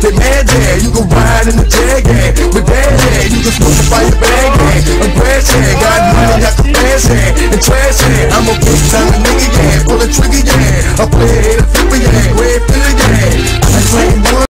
get mad, yeah. You can ride in the Jag, yeah. With that, yeah. You can smoke the fire bag, yeah. I'm grass, yeah. Got money, got the fast, yeah. And trash, yeah. I'm a big time nigga, yeah. Pull a trigger, yeah. I play it, flip it,